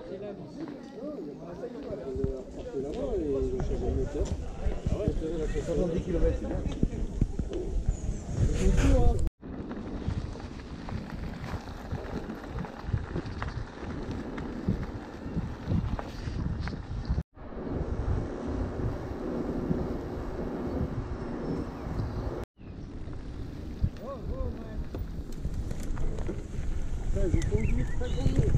70 km, c'est bien. Je conduis très connu.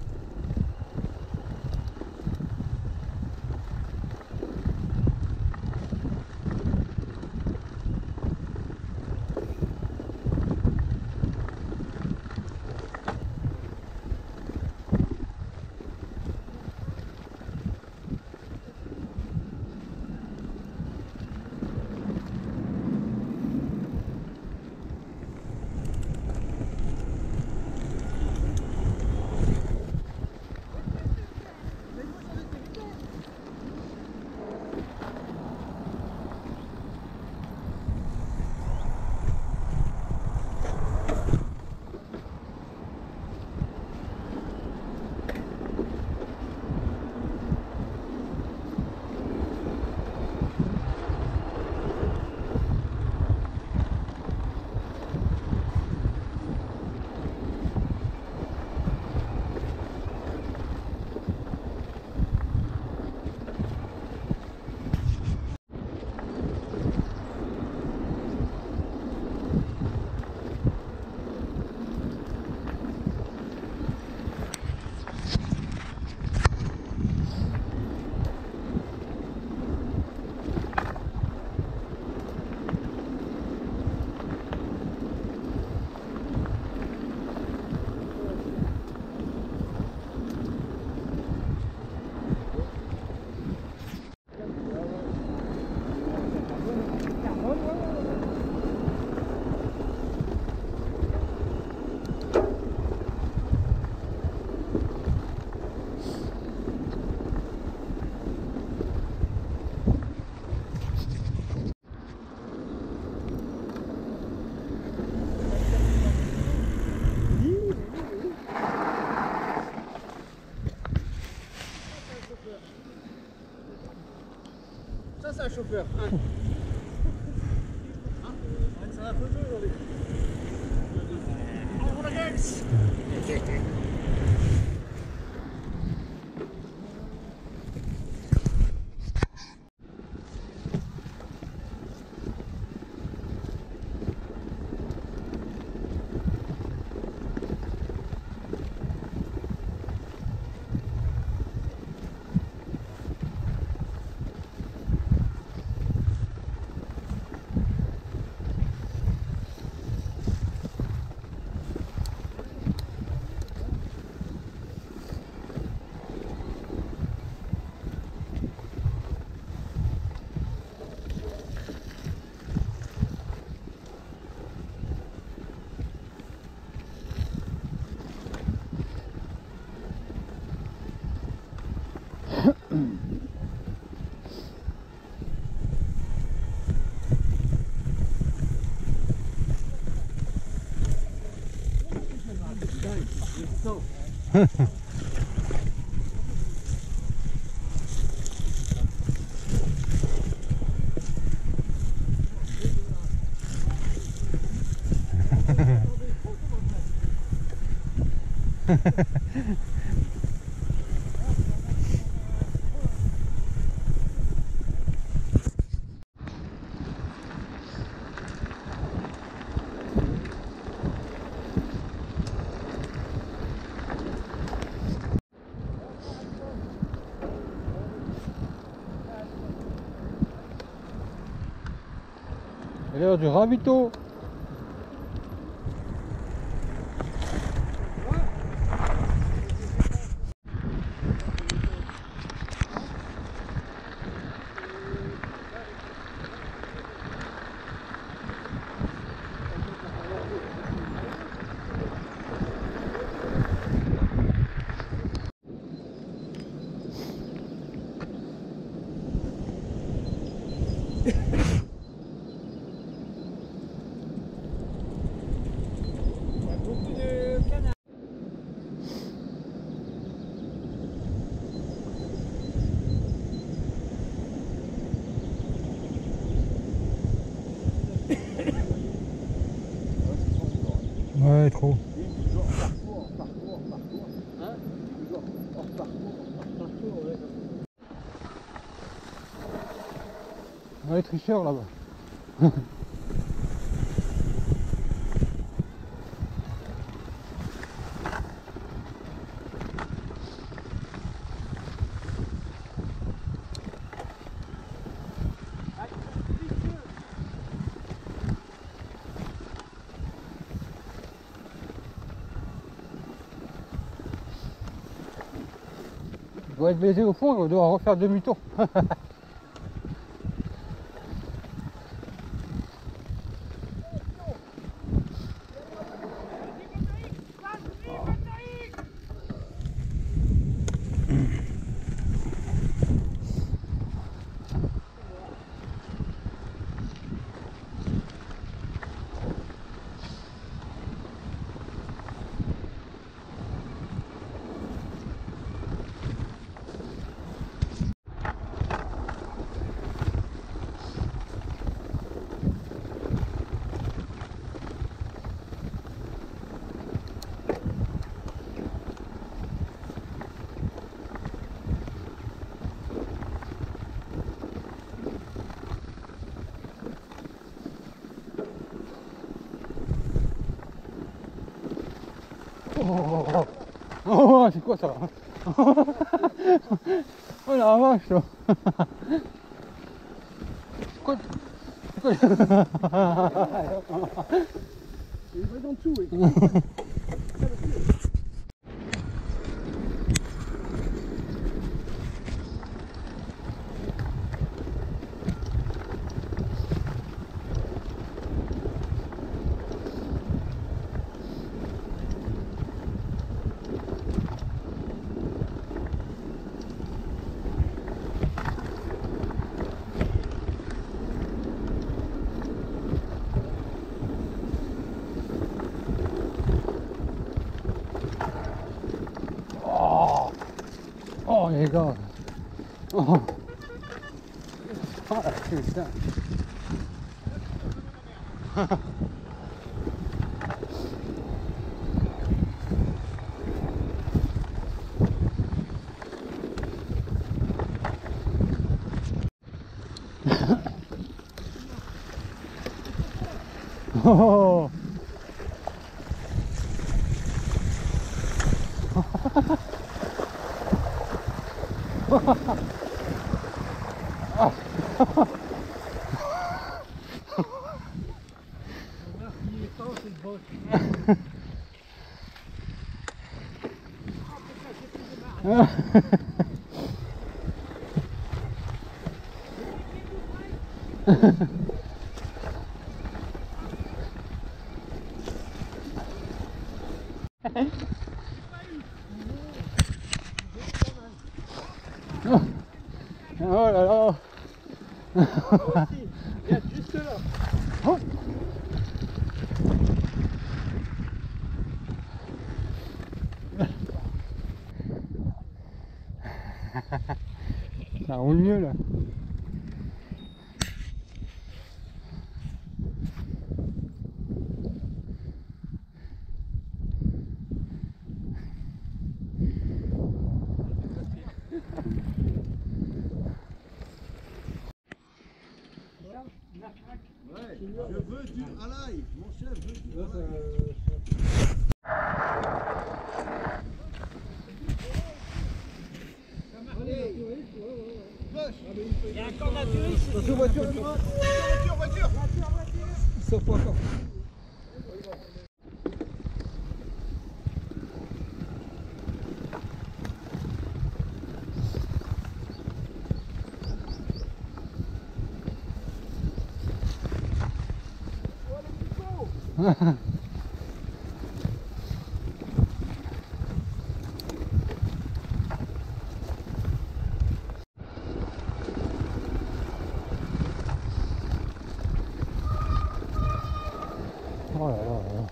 Ça, c'est un chauffeur. Hein. C'est un photo aujourd'hui. Oh, la gueule. C'est l'heure du ravito. Ouais, trop. Genre parcours. Hein? Genre hors parcours, ouais. Ouais, les tricheurs là-bas. Il doit être baisé au fond et on doit refaire demi-tour. Oh, c'est quoi ça? Oh la vache là. C'est quoi? Il va en dessous, oui. Oh les gars. Oh. Ah putain. Oh. Ah. Oh là là. Regarde, juste là. Oh. Ça roule mieux là. Ouais, je veux du halaï. Mon chef veut du halaï. Il y a encore naturiste. Attention, voiture à droite. Voiture. Ils sont pas encore. Oh là là là.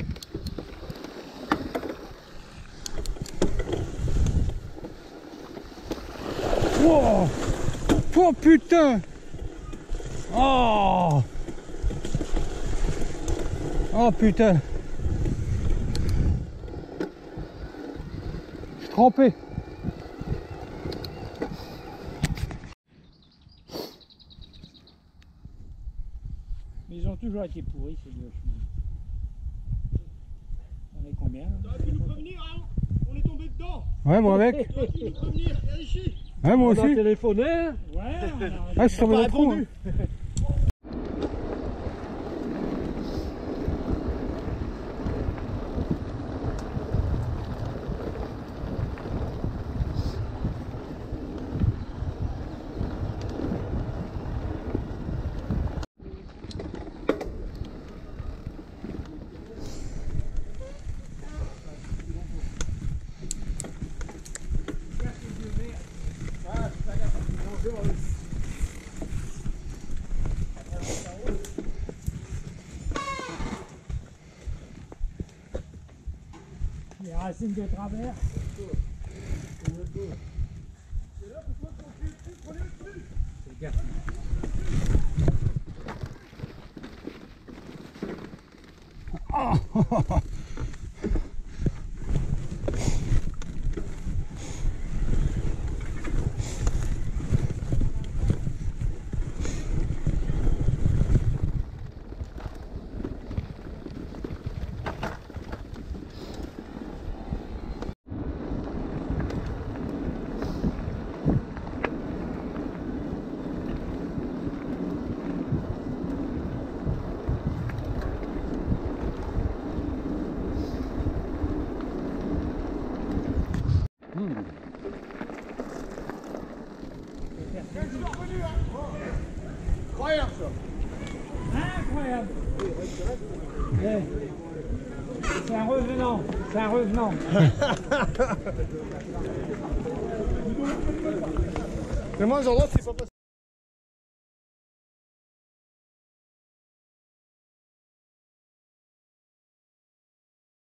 Wow. Oh putain. Oh. Oh putain. crampé. Mais ils ont toujours été pourris ces deux chemins. On est combien là? T'aurais pu nous prévenir, hein. On est tombé dedans. Ouais, moi avec. T'aurais pu nous prévenir, viens ici. Ouais, moi On a aussi. téléphoné. Ouais, on a Ah, je suis tombé dans le trou. répondu. les racines de travers. C'est gaffe. Incroyable ça. Incroyable. C'est un revenant. C'est un revenant. Mais moi, j'en ai, c'est pas possible.